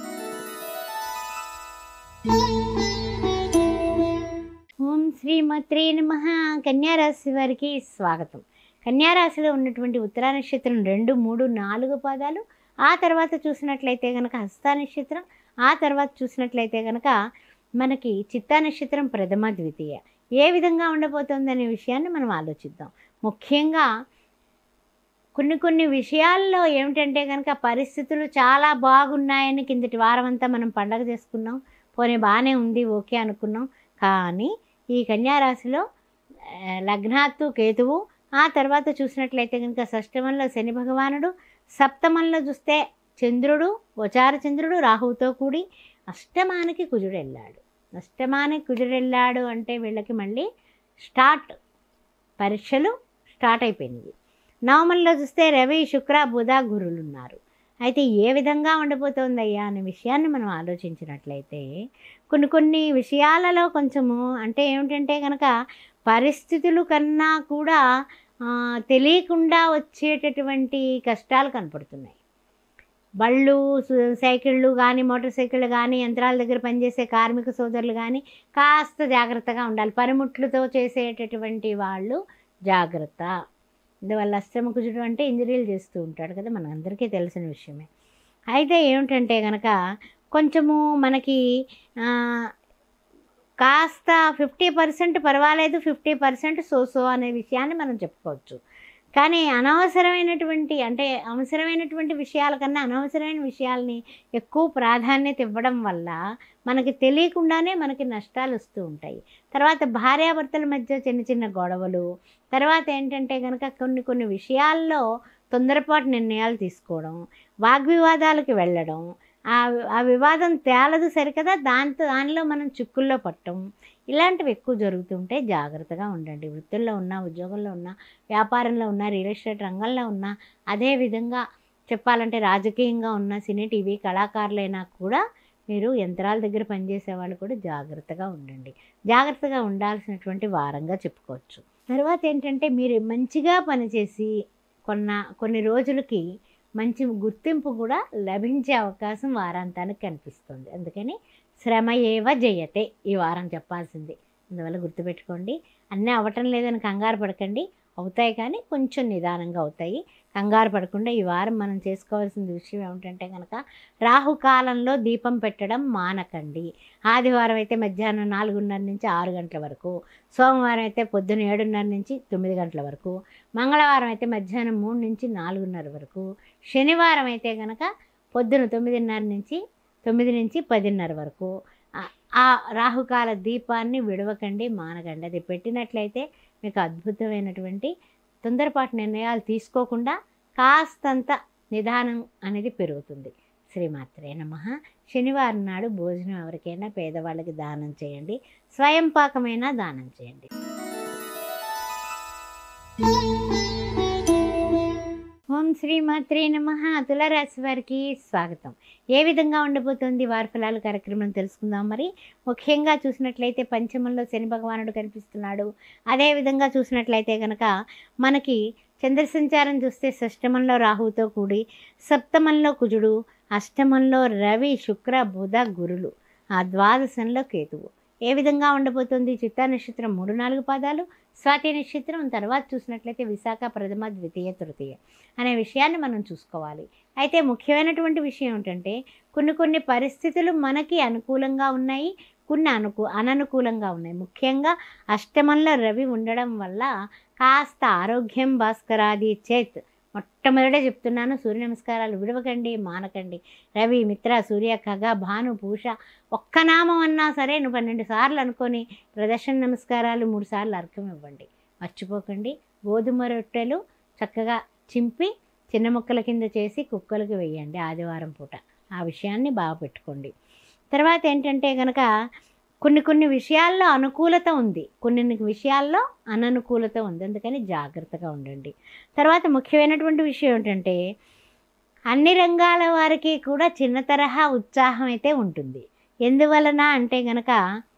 ఓం శ్రీమాత్రే నమః. కన్యారాశి వారికి స్వాగతం. కన్యారాశిలో ఉన్నటువంటి ఉత్తరా నక్షత్రం రెండు మూడు నాలుగు పాదాలు, ఆ తర్వాత చూసినట్లయితే కనుక హస్త నక్షత్రం, ఆ తర్వాత చూసినట్లయితే కనుక మనకి చిత్తా నక్షత్రం ప్రథమ ద్వితీయ. ఏ విధంగా ఉండబోతుందనే విషయాన్ని మనం ఆలోచిద్దాం. ముఖ్యంగా కొన్ని కొన్ని విషయాల్లో ఏమిటంటే కనుక పరిస్థితులు చాలా బాగున్నాయని కిందటి వారం అంతా మనం పండగ చేసుకున్నాం, పోనీ బాగానే ఉంది ఓకే అనుకున్నాం. కానీ ఈ కన్యారాశిలో లగ్నాత్తు కేతువు, ఆ తర్వాత చూసినట్లయితే కనుక షష్టమంలో శని భగవానుడు, సప్తమంలో చూస్తే చంద్రుడు గోచార చంద్రుడు రాహువుతో కూడి అష్టమానికి కుజుడు వెళ్ళాడు. అష్టమానికి కుజుడు వెళ్ళాడు అంటే వీళ్ళకి మళ్ళీ స్టార్ట్, పరీక్షలు స్టార్ట్ అయిపోయినాయి. నవమంలో చూస్తే రవి, శుక్ర, బుధ, గురులు ఉన్నారు. అయితే ఏ విధంగా ఉండబోతోందయ్యా అనే విషయాన్ని మనం ఆలోచించినట్లయితే కొన్ని కొన్ని విషయాలలో కొంచెము అంటే ఏమిటంటే కనుక పరిస్థితులు కన్నా కూడా తెలియకుండా వచ్చేటటువంటి కష్టాలు కనపడుతున్నాయి. బళ్ళు, సైకిళ్ళు కానీ మోటార్ సైకిళ్ళు కానీ యంత్రాల దగ్గర పనిచేసే కార్మిక సోదరులు కానీ కాస్త జాగ్రత్తగా ఉండాలి. పనిముట్లతో చేసేటటువంటి వాళ్ళు జాగ్రత్త. అందువల్ల అష్టమ కుజుడు అంటే ఇంజనీర్లు చేస్తూ ఉంటాడు కదా, మన అందరికీ తెలిసిన విషయమే. అయితే ఏమిటంటే కనుక కొంచెము మనకి కాస్త ఫిఫ్టీ పర్సెంట్ పర్వాలేదు, ఫిఫ్టీ పర్సెంట్ సోసో అనే విషయాన్ని మనం చెప్పుకోవచ్చు. కానీ అనవసరమైనటువంటి అంటే అవసరమైనటువంటి విషయాల కన్నా అనవసరమైన విషయాల్ని ఎక్కువ ప్రాధాన్యత ఇవ్వడం వల్ల మనకి తెలియకుండానే మనకి నష్టాలు వస్తూ ఉంటాయి. తర్వాత భార్యాభర్తల మధ్య చిన్న చిన్న గొడవలు, తర్వాత ఏంటంటే కనుక కొన్ని కొన్ని విషయాల్లో తొందరపాటు నిర్ణయాలు తీసుకోవడం, వాగ్వివాదాలకు వెళ్ళడం, ఆ ఆ వివాదం తేలదు సరికదా, దాంతో దానిలో మనం చిక్కుల్లో పట్టడం, ఇలాంటివి ఎక్కువ జరుగుతుంటే జాగ్రత్తగా ఉండండి. వృత్తుల్లో ఉన్నా, ఉద్యోగంలో ఉన్నా, వ్యాపారంలో ఉన్నా, రియల్ ఎస్టేట్ రంగంలో ఉన్నా, అదేవిధంగా చెప్పాలంటే రాజకీయంగా ఉన్న సినీ టీవీ కళాకారులైనా కూడా మీరు యంత్రాల దగ్గర పనిచేసే వాళ్ళు కూడా జాగ్రత్తగా ఉండండి. జాగ్రత్తగా ఉండాల్సినటువంటి వారంగా చెప్పుకోవచ్చు. తర్వాత ఏంటంటే మీరు మంచిగా పనిచేసి కొన్న కొన్ని రోజులకి మంచి గుర్తింపు కూడా లభించే అవకాశం వారాంతానికి కనిపిస్తుంది. అందుకని శ్రమ ఏవ జయతే ఈ వారం చెప్పాల్సింది. అందువల్ల గుర్తుపెట్టుకోండి. అన్నీ అవ్వటం లేదని కంగారు పడకండి, అవుతాయి కానీ కొంచెం నిదానంగా అవుతాయి. కంగారు పడకుండా ఈ వారం మనం చేసుకోవాల్సిన విషయం ఏమిటంటే కనుక రాహుకాలంలో దీపం పెట్టడం మానకండి. ఆదివారం అయితే మధ్యాహ్నం నాలుగున్నర నుంచి ఆరు గంటల వరకు, సోమవారం అయితే పొద్దున్న ఏడున్నర నుంచి తొమ్మిది గంటల వరకు, మంగళవారం అయితే మధ్యాహ్నం మూడు నుంచి నాలుగున్నర వరకు, శనివారం అయితే కనుక పొద్దున తొమ్మిదిన్నర నుంచి తొమ్మిది నుంచి పదిన్నర వరకు ఆ రాహుకాల దీపాన్ని విడవకండి, మానకండి. అది పెట్టినట్లయితే మీకు అద్భుతమైనటువంటి తొందరపాటు నిర్ణయాలు తీసుకోకుండా కాస్తంత నిదానం అనేది పెరుగుతుంది. శ్రీమాత్రే నమః. శనివారం నాడు భోజనం ఎవరికైనా పేదవాళ్ళకి దానం చేయండి, స్వయం పాకమైనా దానం చేయండి. ఓం శ్రీమాత్రే నమః. తులారాశి వారికి స్వాగతం. ఏ విధంగా ఉండబోతోంది వారి ఫలాలు కార్యక్రమం తెలుసుకుందాం. మరి ముఖ్యంగా చూసినట్లయితే పంచమంలో శని భగవానుడు కనిపిస్తున్నాడు. అదేవిధంగా చూసినట్లయితే కనుక మనకి చంద్ర సంచారం చూస్తే షష్టమంలో రాహువుతో కూడి, సప్తమంలో కుజుడు, అష్టమంలో రవి, శుక్ర, బుధ, గురులు, ఆ ద్వాదశంలో కేతువు. ఏ విధంగా ఉండబోతుంది? చిత్తా నక్షత్రం మూడు నాలుగు పాదాలు, స్వాతి నక్షత్రం, తర్వాత చూసినట్లయితే విశాఖ ప్రథమ, ద్వితీయ, తృతీయ అనే విషయాన్ని మనం చూసుకోవాలి. అయితే ముఖ్యమైనటువంటి విషయం ఏంటంటే కొన్ని కొన్ని పరిస్థితులు మనకి అనుకూలంగా ఉన్నాయి, కొన్ని అనుకూ అననుకూలంగా ఉన్నాయి. ముఖ్యంగా అష్టమంలో రవి ఉండడం వల్ల కాస్త ఆరోగ్యం భాస్కరాది చేత్ మొట్టమొదటే చెప్తున్నాను, సూర్య నమస్కారాలు విడవకండి, మానకండి. రవి, మిత్ర, సూర్య, ఖగ, భాను, పూష ఒక్క నామం అన్నా సరే నువ్వు పన్నెండు సార్లు అనుకొని ప్రదర్శన నమస్కారాలు మూడు సార్లు అర్ఘ్యం ఇవ్వండి. మర్చిపోకండి. గోధుమ రొట్టెలు చక్కగా చింపి చిన్న ముక్కల కింద చేసి కుక్కలకు వేయండి ఆదివారం పూట. ఆ విషయాన్ని బాగా పెట్టుకోండి. తర్వాత ఏంటంటే కనుక కొన్ని కొన్ని విషయాల్లో అనుకూలత ఉంది, కొన్ని విషయాల్లో అననుకూలత ఉంది. అందుకని జాగ్రత్తగా ఉండండి. తర్వాత ముఖ్యమైనటువంటి విషయం ఏంటంటే అన్ని రంగాల వారికి కూడా చిన్న తరహా ఉత్సాహం అయితే ఉంటుంది. ఎందువలన అంటే కనుక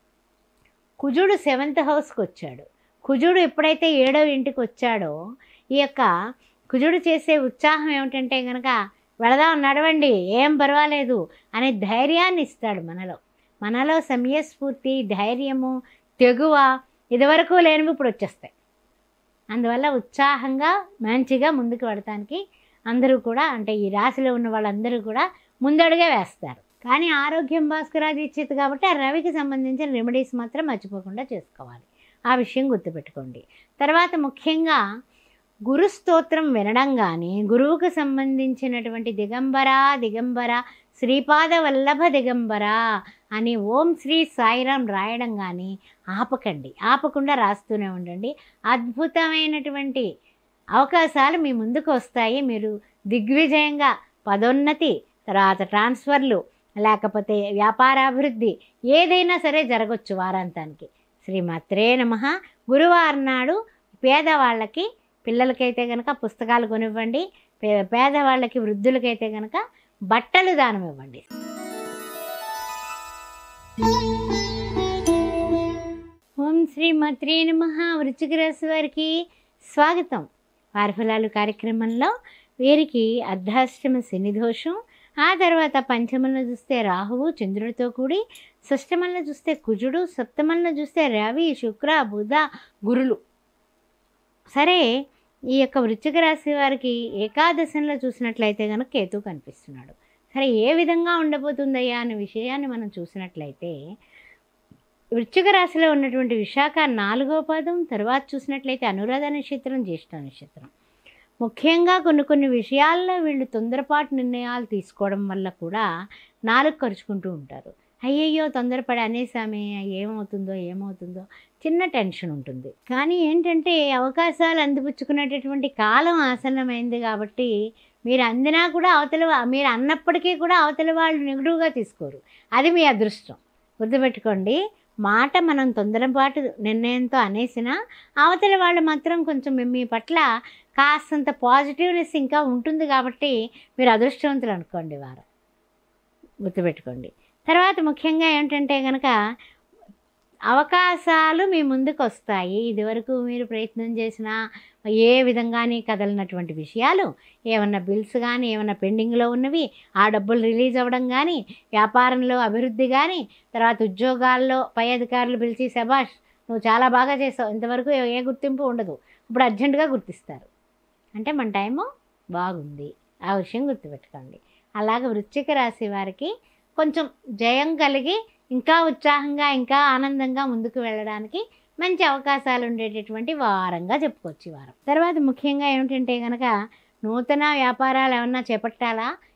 కుజుడు సెవెంత్ హౌస్కి వచ్చాడు. కుజుడు ఎప్పుడైతే ఏడో ఇంటికి వచ్చాడో ఈ యొక్క కుజుడు చేసే ఉత్సాహం ఏమిటంటే కనుక వెళదాం, నడవండి, ఏం పర్వాలేదు అనే ధైర్యాన్ని ఇస్తాడు మనలో. మనలో సమయస్ఫూర్తి, ధైర్యము, తెగువ ఇదివరకు లేనివి ఇప్పుడు వచ్చేస్తాయి. అందువల్ల ఉత్సాహంగా మంచిగా ముందుకు వెళ్ళటానికి అందరూ కూడా, అంటే ఈ రాశిలో ఉన్న వాళ్ళందరూ కూడా ముందడుగే వేస్తారు. కానీ ఆరోగ్యం భాస్కరాది ఇచ్చేది కాబట్టి ఆ రవికి సంబంధించిన రెమెడీస్ మాత్రం మర్చిపోకుండా చేసుకోవాలి. ఆ విషయం గుర్తుపెట్టుకోండి. తర్వాత ముఖ్యంగా గురు స్తోత్రం వినడం కానీ, గురువుకు సంబంధించినటువంటి దిగంబర దిగంబర శ్రీపాద వల్లభ దిగంబర అని ఓం శ్రీ సాయిరాం రాయడం కానీ ఆపకండి. ఆపకుండా రాస్తూనే ఉండండి. అద్భుతమైనటువంటి అవకాశాలు మీ ముందుకు వస్తాయి. మీరు దిగ్విజయంగా పదోన్నతి, తర్వాత ట్రాన్స్ఫర్లు, లేకపోతే వ్యాపారాభివృద్ధి ఏదైనా సరే జరగవచ్చు వారాంతానికి. శ్రీమాత్రే నమః. గురువారం నాడు పేదవాళ్ళకి, పిల్లలకైతే కనుక పుస్తకాలు కొనివ్వండి, పే పేదవాళ్ళకి వృద్ధులకైతే కనుక బట్టలు దానం ఇవ్వండి. ఓం శ్రీ మాత్రే నమః. వృశ్చిక రాశి వారికి స్వాగతం. వారి ఫలాలు కార్యక్రమంలో వీరికి అర్ధాష్టమ శని దోషం, ఆ తర్వాత పంచమంలో చూస్తే రాహువు చంద్రుడితో కూడి, షష్టమంలో చూస్తే కుజుడు, సప్తమంలో చూస్తే రవి, శుక్ర, బుధ, గురులు. సరే, ఈ యొక్క వృశ్చిక రాశి వారికి ఏకాదశంలో చూసినట్లయితే కనుక కేతు కనిపిస్తున్నాడు. సరే, ఏ విధంగా ఉండబోతుందయ్యా అనే విషయాన్ని మనం చూసినట్లయితే వృశ్చిక రాశిలో ఉన్నటువంటి విశాఖ నాలుగో పాదం, తర్వాత చూసినట్లయితే అనురాధ నక్షత్రం, జ్యేష్ఠ నక్షత్రం. ముఖ్యంగా కొన్ని కొన్ని విషయాల్లో వీళ్ళు తొందరపాటు నిర్ణయాలు తీసుకోవడం వల్ల కూడా నాలుగు ఖర్చుకుంటూ ఉంటారు. అయ్యయ్యో తొందరపడి అనేసామే, ఏమవుతుందో ఏమవుతుందో చిన్న టెన్షన్ ఉంటుంది. కానీ ఏంటంటే అవకాశాలు అందిపుచ్చుకునేటటువంటి కాలం ఆసన్నమైంది కాబట్టి మీరు అందినా కూడా అవతల మీరు అన్నప్పటికీ కూడా అవతల వాళ్ళు నెగిటివ్గా తీసుకోరు. అది మీ అదృష్టం. గుర్తుపెట్టుకోండి. మాట మనం తొందరపాటు నిర్ణయంతో అనేసినా అవతల వాళ్ళు మాత్రం కొంచెం మీ పట్ల కాస్తంత పాజిటివ్నెస్ ఇంకా ఉంటుంది కాబట్టి మీరు అదృష్టవంతులు అనుకోండి వారు. గుర్తుపెట్టుకోండి. తర్వాత ముఖ్యంగా ఏంటంటే కనుక అవకాశాలు మీ ముందుకు వస్తాయి. ఇదివరకు మీరు ప్రయత్నం చేసినా ఏ విధంగానే కదలినటువంటి విషయాలు, ఏమన్నా బిల్స్ కానీ ఏమన్నా పెండింగ్లో ఉన్నవి ఆ డబ్బులు రిలీజ్ అవ్వడం కానీ, వ్యాపారంలో అభివృద్ధి కానీ, తర్వాత ఉద్యోగాల్లో పై అధికారులు పిలిచి శభాష్ నువ్వు చాలా బాగా చేసావు, ఇంతవరకు ఏ గుర్తింపు ఉండదు, ఇప్పుడు అర్జెంటుగా గుర్తిస్తారు. అంటే మన టైము బాగుంది. ఆ విషయం గుర్తుపెట్టుకోండి. అలాగే వృశ్చిక రాశి వారికి కొంచెం జయం కలిగి ఇంకా ఉత్సాహంగా ఇంకా ఆనందంగా ముందుకు వెళ్ళడానికి మంచి అవకాశాలు ఉండేటటువంటి వారంగా చెప్పుకోవచ్చు ఈ వారం. తర్వాత ముఖ్యంగా ఏమిటంటే కనుక నూతన వ్యాపారాలు ఏమన్నా చేపట్టాలా,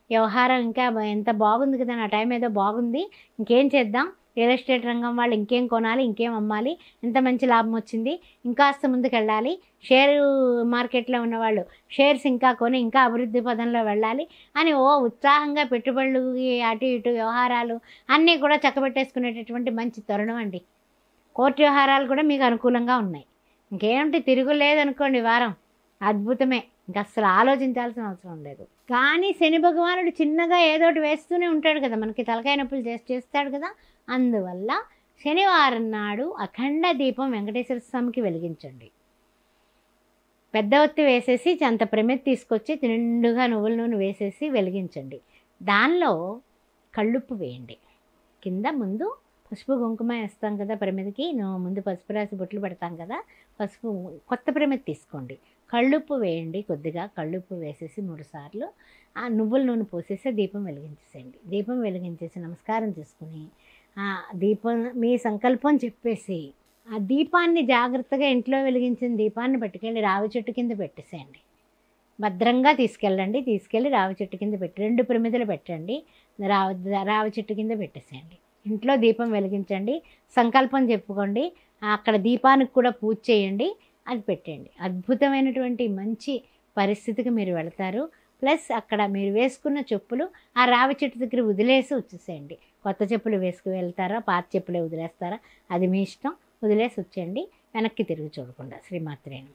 వ్యవహారం ఇంకా ఎంత బాగుంది కదా, నా టైం ఏదో బాగుంది, ఇంకేం చేద్దాం, రియల్ ఎస్టేట్ రంగం వాళ్ళు ఇంకేం కొనాలి, ఇంకేం అమ్మాలి, ఎంత మంచి లాభం వచ్చింది, ఇంకాస్త ముందుకు వెళ్ళాలి, షేరు మార్కెట్లో ఉన్నవాళ్ళు షేర్స్ ఇంకా కొని ఇంకా అభివృద్ధి పదంలో వెళ్ళాలి అని ఓ ఉత్సాహంగా పెట్టుబడులు అటు ఇటు వ్యవహారాలు అన్నీ కూడా చక్కబెట్టేసుకునేటటువంటి మంచి తరుణం అండి. కోర్టు వ్యవహారాలు కూడా మీకు అనుకూలంగా ఉన్నాయి. ఇంకేమిటి తిరుగులేదనుకోండి, వారం అద్భుతమే, ఇంకా అసలు ఆలోచించాల్సిన అవసరం లేదు. కానీ శని భగవానుడు చిన్నగా ఏదోటి వేస్తూనే ఉంటాడు కదా, మనకి తలకాయ నొప్పులు చేసి చేస్తాడు కదా. అందువల్ల శనివారం నాడు అఖండ దీపం వెంకటేశ్వర స్వామికి వెలిగించండి. పెద్ద ఒత్తి వేసేసి అంత ప్రమిద తీసుకొచ్చి నిండుగా నువ్వుల నూనె వేసేసి వెలిగించండి. దానిలో కళ్ళుప్పు వేయండి. కింద ముందు పసుపు కుంకుమ వేస్తాం కదా ప్రమిదకి, నువ్వు ముందు పసుపు రాసి బొట్లు పెడతాం కదా, పసుపు కొత్త ప్రమిద తీసుకోండి, కళ్ళుప్పు వేయండి. కొద్దిగా కళ్ళుప్పు వేసేసి మూడు సార్లు ఆ నువ్వుల నూనె పోసేసి దీపం వెలిగించేసేయండి. దీపం వెలిగించేసి నమస్కారం చేసుకుని ఆ దీపం మీ సంకల్పం చెప్పేసి ఆ దీపాన్ని జాగ్రత్తగా ఇంట్లో వెలిగించిన దీపాన్ని పట్టుకెళ్ళి రావి చెట్టు కింద పెట్టేసేయండి. భద్రంగా తీసుకెళ్ళండి. తీసుకెళ్ళి రావి చెట్టు కింద పెట్టి రెండు ప్రమిదలు పెట్టండి, రావి రావి చెట్టు కింద పెట్టేసేయండి. ఇంట్లో దీపం వెలిగించండి, సంకల్పం చెప్పుకోండి, అక్కడ దీపానికి కూడా పూజ చేయండి, అది పెట్టండి. అద్భుతమైనటువంటి మంచి పరిస్థితికి మీరు వెళతారు. ప్లస్ అక్కడ మీరు వేసుకున్న చెప్పులు ఆ రావి చెట్టు దగ్గర వదిలేసి వచ్చేసేయండి. కొత్త చెప్పులు వేసుకు వెళ్తారా, పాత చెప్పులే వదిలేస్తారా, అది మీ ఇష్టం. వదిలేసి వచ్చేయండి, వెనక్కి తిరిగి చూడకుండా. శ్రీమాత్రే నమః.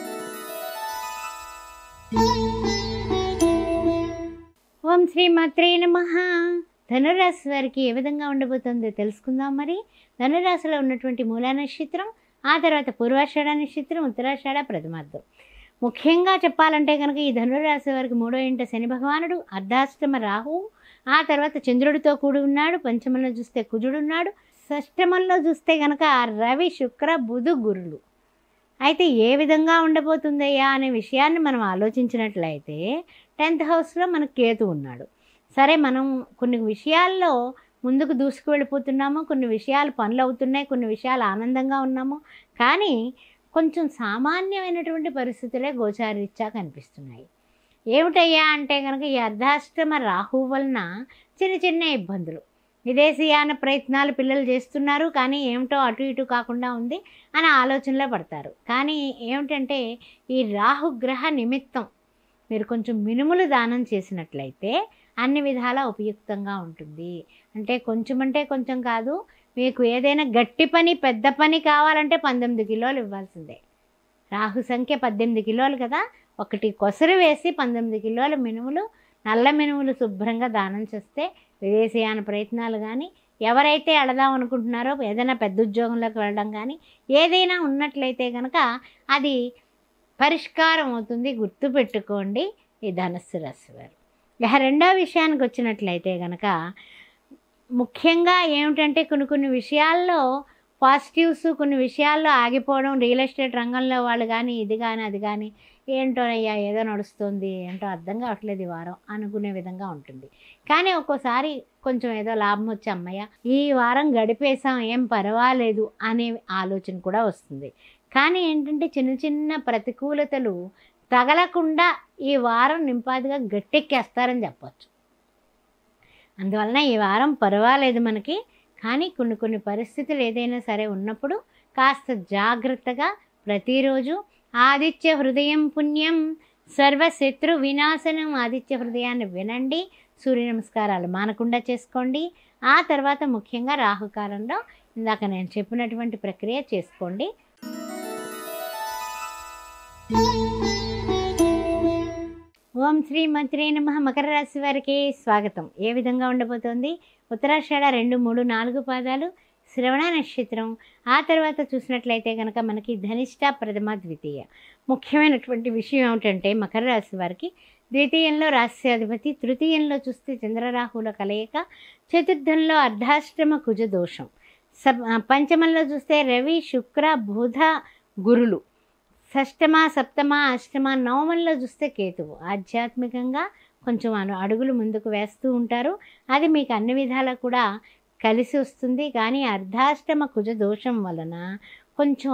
ఓం శ్రీమాత్రే నమః. ధనురాశి వారికి ఏ విధంగా ఉండబోతుందో తెలుసుకుందాం. మరి ధనురాశిలో ఉన్నటువంటి మూలా నక్షత్రం, ఆ తర్వాత పూర్వాషాఢ నక్షత్రం, ఉత్తరాషాఢ, ప్రథమార్థం. ముఖ్యంగా చెప్పాలంటే కనుక ఈ ధనురాశి వారికి మూడో ఇంట శని భగవానుడు, అర్ధాష్టమ రాహువు, ఆ తర్వాత చంద్రుడితో కూడి ఉన్నాడు. పంచమంలో చూస్తే కుజుడు ఉన్నాడు. షష్టమంలో చూస్తే కనుక రవి, శుక్ర, బుధు, గురులు. అయితే ఏ విధంగా ఉండబోతుందయ్యా అనే విషయాన్ని మనం ఆలోచించినట్లయితే టెన్త్ హౌస్లో మనకు కేతు ఉన్నాడు. సరే, మనం కొన్ని విషయాల్లో ముందుకు దూసుకు వెళ్ళిపోతున్నాము, కొన్ని విషయాలు పనులు అవుతున్నాయి, కొన్ని విషయాలు ఆనందంగా ఉన్నాము. కానీ కొంచెం సామాన్యమైనటువంటి పరిస్థితులే గోచారీత్యా కనిపిస్తున్నాయి. ఏమిటయ్యా అంటే కనుక ఈ అర్ధాష్టమ రాహు వలన చిన్న చిన్న ఇబ్బందులు, విదేశీయాన ప్రయత్నాలు పిల్లలు చేస్తున్నారు, కానీ ఏమిటో అటు ఇటు కాకుండా ఉంది అని ఆలోచనలో పడతారు. కానీ ఏమిటంటే ఈ రాహుగ్రహ నిమిత్తం మీరు కొంచెం మినుములు దానం చేసినట్లయితే అన్ని విధాలా ఉపయుక్తంగా ఉంటుంది. అంటే కొంచెం అంటే కొంచెం కాదు, మీకు ఏదైనా గట్టి పని పెద్ద పని కావాలంటే పంతొమ్మిది కిలోలు ఇవ్వాల్సిందే. రాహు సంఖ్య పద్దెనిమిది కిలోలు కదా, ఒకటి కొసరు వేసి పంతొమ్మిది కిలోల మినుములు, నల్ల మినుములు శుభ్రంగా దానం చేస్తే విదేశీయాన ప్రయత్నాలు కానీ, ఎవరైతే వెళదాం అనుకుంటున్నారో ఏదైనా పెద్ద ఉద్యోగంలోకి వెళ్ళడం కానీ ఏదైనా ఉన్నట్లయితే కనుక అది పరిష్కారం అవుతుంది. గుర్తుపెట్టుకోండి ఈ ధనుస్సు రాశి వారు. ఇక రెండో విషయానికి వచ్చినట్లయితే కనుక ముఖ్యంగా ఏమిటంటే కొన్ని కొన్ని విషయాల్లో పాజిటివ్స్, కొన్ని విషయాల్లో ఆగిపోవడం, రియల్ ఎస్టేట్ రంగంలో వాళ్ళు కానీ ఇది కానీ అది కానీ ఏంటోనయ్యా ఏదో నడుస్తుంది, ఏంటో అర్థం కావట్లేదు ఈ వారం అనుకునే విధంగా ఉంటుంది. కానీ ఒక్కోసారి కొంచెం ఏదో లాభం వచ్చి అమ్మయ్య ఈ వారం గడిపేసాం, ఏం పర్వాలేదు అనే ఆలోచన కూడా వస్తుంది. కానీ ఏంటంటే చిన్న చిన్న ప్రతికూలతలు తగలకుండా ఈ వారం నింపాదిగా గట్టెక్కేస్తారని చెప్పచ్చు. అందువలన ఈ వారం పర్వాలేదు మనకి. కానీ కొన్ని కొన్ని పరిస్థితులు ఏదైనా సరే ఉన్నప్పుడు కాస్త జాగ్రత్తగా ప్రతిరోజు ఆదిత్య హృదయం పుణ్యం సర్వశత్రు వినాశనం, ఆదిత్య హృదయాన్ని వినండి, సూర్య నమస్కారాలు మానకుండా చేసుకోండి. ఆ తర్వాత ముఖ్యంగా రాహుకాలంలో ఇందాక నేను చెప్పినటువంటి ప్రక్రియ చేసుకోండి. ఓం శ్రీ మంత్రే నమః. మకర రాశి వారికి స్వాగతం. ఏ విధంగా ఉండబోతోంది? ఉత్తరాషాఢ రెండు మూడు నాలుగు పాదాలు, శ్రవణ నక్షత్రం, ఆ తర్వాత చూసినట్లయితే కనుక మనకి ధనిష్ట, ప్రథమ, ద్వితీయ. ముఖ్యమైనటువంటి విషయం ఏమిటంటే మకర రాశి వారికి ద్వితీయంలో రాశ్యాధిపతి, తృతీయంలో చూస్తే చంద్రరాహుల కలయిక, చతుర్థంలో అర్ధాష్టమ కుజ దోషం, సబ్ పంచమంలో చూస్తే రవి, శుక్ర, బుధ, గురులు, షష్టమ, సప్తమ, అష్టమ, నవమంలో చూస్తే కేతువు. ఆధ్యాత్మికంగా కొంచెం అను అడుగులు ముందుకు వేస్తూ ఉంటారు. అది మీకు అన్ని విధాలా కూడా కలిసి వస్తుంది. కానీ అర్ధాష్టమ కుజ దోషం వలన కొంచెం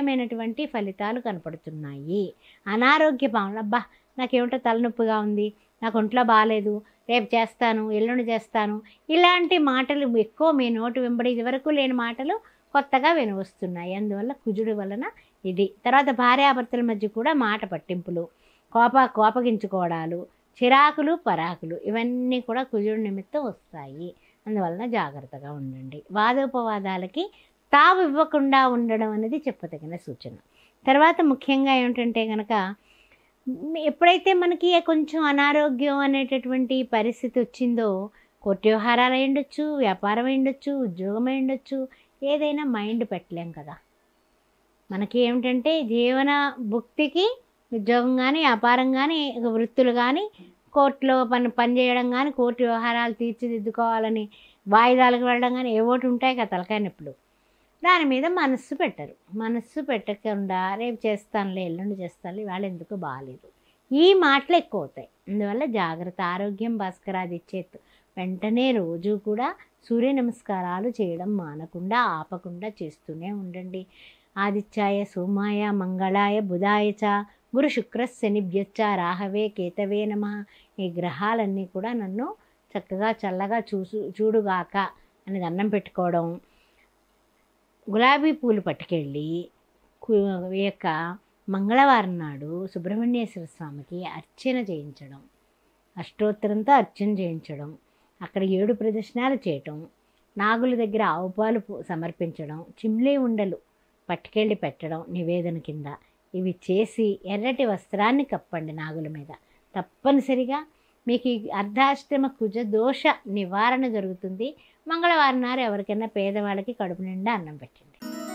అనారోగ్యమైనటువంటి ఫలితాలు కనపడుతున్నాయి. అనారోగ్య భావన, అబ్బా నాకేమిటో తలనొప్పిగా ఉంది, నాకు ఒంట్లో బాగాలేదు, రేపు చేస్తాను, ఎల్లుండి చేస్తాను, ఇలాంటి మాటలు ఎక్కువ మీ నోటి వెంబడి ఇదివరకు లేని మాటలు కొత్తగా వినవస్తున్నాయి. అందువల్ల కుజుడి వలన ఇది. తర్వాత భార్యాభర్తల మధ్య కూడా మాట పట్టింపులు, కోప కోపగించుకోవడాలు, చిరాకులు, పరాకులు ఇవన్నీ కూడా కుజుడి నిమిత్తం వస్తాయి. అందువలన జాగ్రత్తగా ఉండండి. వాదోపవాదాలకి తావు ఇవ్వకుండా ఉండడం అనేది చెప్పదగిన సూచన. తర్వాత ముఖ్యంగా ఏమిటంటే కనుక ఎప్పుడైతే మనకి కొంచెం అనారోగ్యం అనేటటువంటి పరిస్థితి వచ్చిందో, కోర్టు వ్యవహారాలు అయి ఉండొచ్చు, వ్యాపారం అయి ఉండొచ్చు, ఉద్యోగం అయి ఉండొచ్చు, ఏదైనా మైండ్ పెట్టలేం కదా. మనకి ఏమిటంటే జీవన భుక్తికి ఉద్యోగం కానీ, వ్యాపారం కానీ, వృత్తులు కానీ, కోర్టులో పని పనిచేయడం కానీ, కోర్టు వ్యవహారాలు తీర్చిదిద్దుకోవాలని వాయిదాలకు వెళ్ళడం కానీ ఏవోటి ఉంటాయి కదా తలకాయ నొప్పులు. దాని మీద మనస్సు పెట్టరు. మనస్సు పెట్టకుండా రేపు చేస్తానులే, ఎల్లుండి చేస్తానులే, వాళ్ళు ఎందుకు బాగాలేదు, ఈ మాటలు ఎక్కువ అవుతాయి. అందువల్ల జాగ్రత్త. ఆరోగ్యం భాస్కరాది ఇచ్చేత్తు. వెంటనే రోజు కూడా సూర్య నమస్కారాలు చేయడం మానకుండా ఆపకుండా చేస్తూనే ఉండండి. ఆదిత్యాయ సోమాయ మంగళాయ బుధాయ చ గురు శుక్ర శనిభ్యచ్చ రాహవే కేతవే నమః. ఈ గ్రహాలన్నీ కూడా నన్ను చక్కగా చల్లగా చూసు చూడుగాక అని దండం పెట్టుకోవడం, గులాబీ పూలు పట్టుకెళ్ళి ఈ యొక్క మంగళవారం నాడు సుబ్రహ్మణ్యేశ్వర స్వామికి అర్చన చేయించడం, అష్టోత్తరంతో అర్చన చేయించడం, అక్కడ ఏడు ప్రదర్శనాలు చేయటం, నాగుల దగ్గర ఆవు పాలు సమర్పించడం, చిమ్లీ ఉండలు పట్టుకెళ్ళి పెట్టడం నివేదన కింద, ఇవి చేసి ఎర్రటి వస్త్రాన్ని కప్పండి నాగుల మీద. తప్పనిసరిగా మీకు ఈ అర్ధాష్టమ కుజ దోష నివారణ జరుగుతుంది. మంగళవారం నాడు ఎవరికైనా పేదవాళ్ళకి కడుపు నిండా అన్నం పెట్టండి.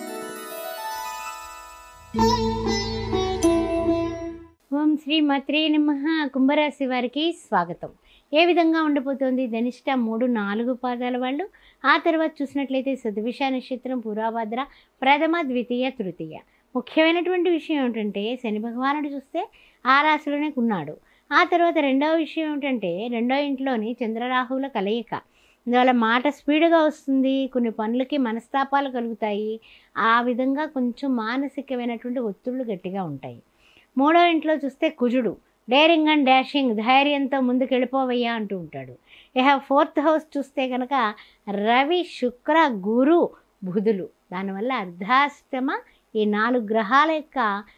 ఓం శ్రీ మాత్రే నమః. కుంభరాశి వారికి స్వాగతం. ఏ విధంగా ఉండబోతోంది? ధనిష్ట మూడు నాలుగు పాదాల వాళ్ళు. ఆ తర్వాత చూసినట్లయితే శతభిష నక్షత్రం, పూర్వభద్ర, ప్రథమ, ద్వితీయ, తృతీయ. ముఖ్యమైనటువంటి విషయం ఏమిటంటే శని భగవానుడు చూస్తే ఆ రాశిలోనే ఉన్నాడు. ఆ తర్వాత రెండవ విషయం ఏమిటంటే రెండో ఇంట్లోని చంద్రరాహువుల కలయిక. అందువల్ల మాట స్పీడ్గా వస్తుంది, కొన్ని పనులకి మనస్తాపాలు కలుగుతాయి. ఆ విధంగా కొంచెం మానసికమైనటువంటి ఒత్తిళ్లు గట్టిగా ఉంటాయి. మూడో ఇంట్లో చూస్తే కుజుడు డేరింగ్ అండ్ డాషింగ్, ధైర్యంతో ముందుకు వెళ్ళిపోవయ్యా అంటూ ఉంటాడు. ఇహ ఫోర్త్ హౌస్ చూస్తే కనుక రవి, శుక్ర, గురు, బుధులు. దానివల్ల అర్ధాష్టమ ఈ నాలుగు గ్రహాల యొక్క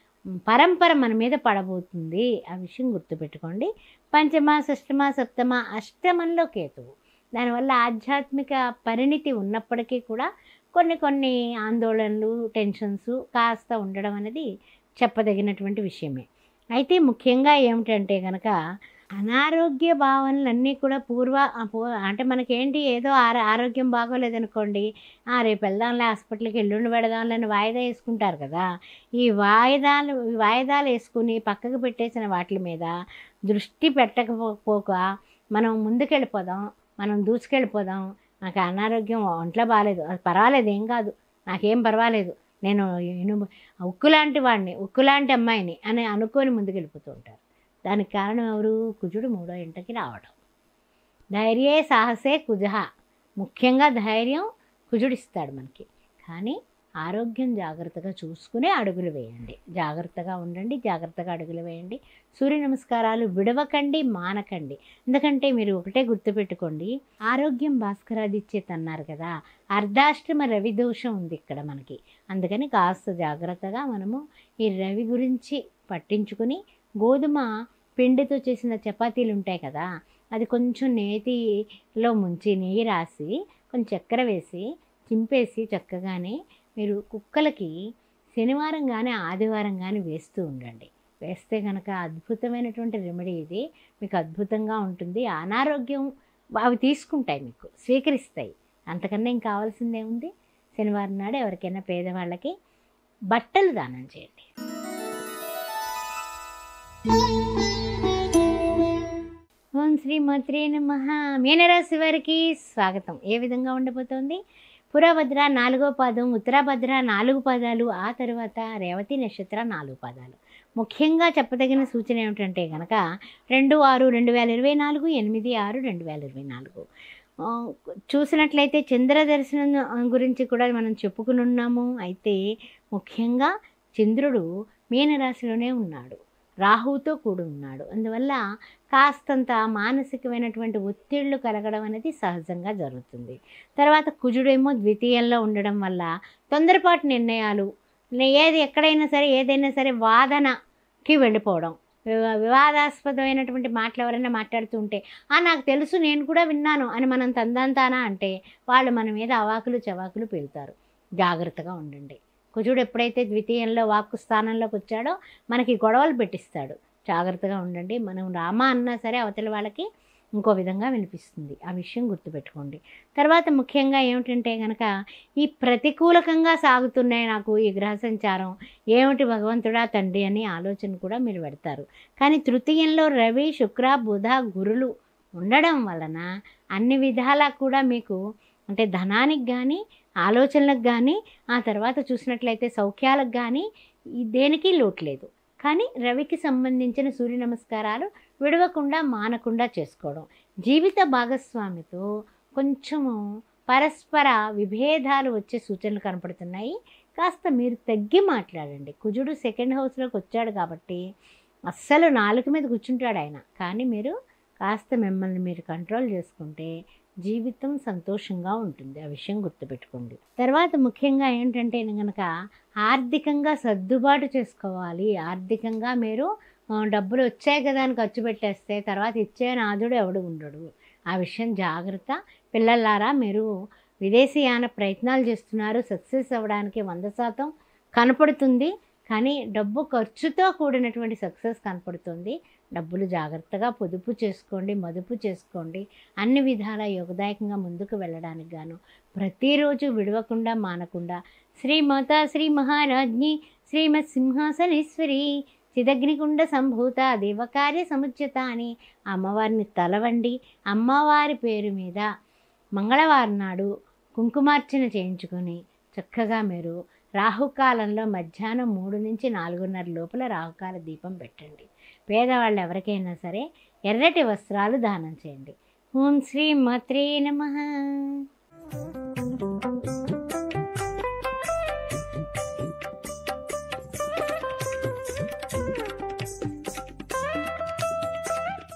పరంపర మన మీద పడబోతుంది. ఆ విషయం గుర్తుపెట్టుకోండి. పంచమ, షష్టమ, సప్తమ, అష్టమంలో కేతువు. దానివల్ల ఆధ్యాత్మిక పరిణితి ఉన్నప్పటికీ కూడా కొన్ని కొన్ని ఆందోళనలు, టెన్షన్స్ కాస్త ఉండడం అనేది చెప్పదగినటువంటి విషయమే. అయితే ముఖ్యంగా ఏమిటంటే కనుక అనారోగ్య భావనలన్నీ కూడా పూర్వ అంటే మనకేంటి ఏదో ఆరో ఆరోగ్యం బాగోలేదనుకోండి, రేపు వెళ్దాంలే హాస్పిటల్కి, ఎల్లుండి పెడదాంలే అని వాయిదా వేసుకుంటారు కదా. ఈ వాయిదాలు వాయిదాలు వేసుకుని పక్కకు పెట్టేసిన వాటి మీద దృష్టి పెట్టకపోక మనం ముందుకెళ్ళిపోదాం, మనం దూసుకెళ్ళిపోదాం. నాకు అనారోగ్యం, ఒంట్లో బాగాలేదు, అది పర్వాలేదు, ఏం కాదు, నాకేం పర్వాలేదు, నేను ఇనుము ఉక్కులాంటి వాడిని, ఉక్కులాంటి అమ్మాయిని అని అనుకొని ముందుకెళ్ళిపోతూ ఉంటారు. దానికి కారణం ఎవరు? కుజుడు మూడో ఇంటికి రావడం. ధైర్యే సాహసే కుజః. ముఖ్యంగా ధైర్యం కుజుడు ఇస్తాడు మనకి. కానీ ఆరోగ్యం జాగ్రత్తగా చూసుకునే అడుగులు వేయండి. జాగ్రత్తగా ఉండండి, జాగ్రత్తగా అడుగులు వేయండి. సూర్య నమస్కారాలు విడవకండి, మానకండి. ఎందుకంటే మీరు ఒకటే గుర్తుపెట్టుకోండి, ఆరోగ్యం భాస్కరాదిచ్చేది అన్నారు కదా, అర్ధాష్టమ రవి దోషం ఉంది ఇక్కడ మనకి. అందుకని కాస్త జాగ్రత్తగా మనము ఈ రవి గురించి పట్టించుకుని, గోధుమ పిండితో చేసిన చపాతీలు ఉంటాయి కదా, అది కొంచెం నేతిలో ముంచి నెయ్యి రాసి కొంచెం చక్కెర వేసి చింపేసి చక్కగానే మీరు కుక్కలకి శనివారం కానీ ఆదివారం కానీ వేస్తూ ఉండండి. వేస్తే కనుక అద్భుతమైనటువంటి రెమెడీ ఇది, మీకు అద్భుతంగా ఉంటుంది. అనారోగ్యం అవి తీసుకుంటాయి, మీకు స్వీకరిస్తాయి. అంతకన్నా ఇంకా కావాల్సిందే ఉంది. శనివారం నాడు ఎవరికైనా పేదవాళ్ళకి బట్టలు దానం చేయండి. ఓం శ్రీ మాత్రే నమః. మీనరాశి వారికి స్వాగతం. ఏ విధంగా ఉండబోతోంది? పురభద్ర నాలుగో పాదం, ఉత్తరాభద్ర నాలుగు పాదాలు, ఆ తర్వాత రేవతి నక్షత్ర నాలుగు పాదాలు. ముఖ్యంగా చెప్పదగిన సూచన ఏమిటంటే కనుక రెండు ఆరు రెండు వేల ఇరవై నాలుగు ఎనిమిది ఆరు రెండు వేల ఇరవై నాలుగు చూసినట్లయితే చంద్ర దర్శనం గురించి కూడా మనం చెప్పుకుని ఉన్నాము. అయితే ముఖ్యంగా చంద్రుడు మీనరాశిలోనే ఉన్నాడు. రాహువుతో కూడి ఉన్నాడు. అందువల్ల కాస్తంత మానసికమైనటువంటి ఒత్తిళ్లు కలగడం అనేది సహజంగా జరుగుతుంది. తర్వాత కుజుడేమో ద్వితీయంలో ఉండడం వల్ల తొందరపాటు నిర్ణయాలు, ఏది ఎక్కడైనా సరే ఏదైనా సరే వాదనకి వెళ్ళిపోవడం, వివా వివాదాస్పదమైనటువంటి మాటలు ఎవరైనా మాట్లాడుతూ ఉంటే నాకు తెలుసు నేను కూడా విన్నాను అని మనం తందాంతానా అంటే వాళ్ళు మన మీద అవాకులు చవాకులు పేలుతారు. జాగ్రత్తగా ఉండండి. కుజుడు ఎప్పుడైతే ద్వితీయంలో వాక్కు స్థానంలోకి వచ్చాడో మనకి గొడవలు పెట్టిస్తాడు. జాగ్రత్తగా ఉండండి. మనం రామ అన్నా సరే అవతల వాళ్ళకి ఇంకో విధంగా వినిపిస్తుంది. ఆ విషయం గుర్తుపెట్టుకోండి. తర్వాత ముఖ్యంగా ఏమిటంటే కనుక ఈ ప్రతికూలకంగా సాగుతున్నాయి నాకు ఈ గ్రహ సంచారం, ఏమిటి భగవంతుడా తండ్రి అని ఆలోచన కూడా మీరు పెడతారు. కానీ తృతీయంలో రవి శుక్ర బుధ గురులు ఉండడం వలన అన్ని విధాలా కూడా మీకు అంటే ధనానికి కానీ ఆలోచనలకు కానీ ఆ తర్వాత చూసినట్లయితే సౌఖ్యాలకు కానీ దేనికి లోటు లేదు. కానీ రవికి సంబంధించిన సూర్య నమస్కారాలు విడవకుండా మానకుండా చేసుకోవడం. జీవిత భాగస్వామితో కొంచెము పరస్పర విభేదాలు వచ్చే సూచనలు కనపడుతున్నాయి. కాస్త మీరు తగ్గి మాట్లాడండి. కుజుడు సెకండ్ హౌస్లోకి వచ్చాడు కాబట్టి అస్సలు నాలుగు మీద కూర్చుంటాడు ఆయన. కానీ మీరు కాస్త మిమ్మల్ని మీరు కంట్రోల్ చేసుకుంటే జీవితం సంతోషంగా ఉంటుంది. ఆ విషయం గుర్తుపెట్టుకోండి. తర్వాత ముఖ్యంగా ఏంటంటే కనుక ఆర్థికంగా సర్దుబాటు చేసుకోవాలి. ఆర్థికంగా మీరు డబ్బులు వచ్చాయి కదా అని ఖర్చు పెట్టేస్తే తర్వాత ఇచ్చే నాదుడు ఎవడు ఉండడు. ఆ విషయం జాగ్రత్త. పిల్లలారా మీరు విదేశీయాన ప్రయత్నాలు చేస్తున్నారు. సక్సెస్ అవ్వడానికి వంద శాతం కనపడుతుంది. కానీ డబ్బు ఖర్చుతో కూడినటువంటి సక్సెస్ కనపడుతుంది. డబ్బులు జాగ్రత్తగా పొదుపు చేసుకోండి, మదుపు చేసుకోండి. అన్ని విధాల యోగదాయకంగా ముందుకు వెళ్ళడానికి గాను ప్రతిరోజు విడవకుండా మానకుండా శ్రీమాత శ్రీ మహారాజ్ఞి శ్రీమత్ సింహాసనేశ్వరి చిదగ్నికుండ సంభూత దేవకార్య సముచ్యత అని అమ్మవారిని తలవండి. అమ్మవారి పేరు మీద మంగళవారం నాడు కుంకుమార్చన చేయించుకొని చక్కగా మీరు రాహుకాలంలో మధ్యాహ్నం మూడు నుంచి నాలుగున్నర లోపల రాహుకాల దీపం పెట్టండి. పేదవాళ్ళు ఎవరికైనా సరే ఎర్రటి వస్త్రాలు దానం చేయండి. ఓం శ్రీ మాత్రే నమః.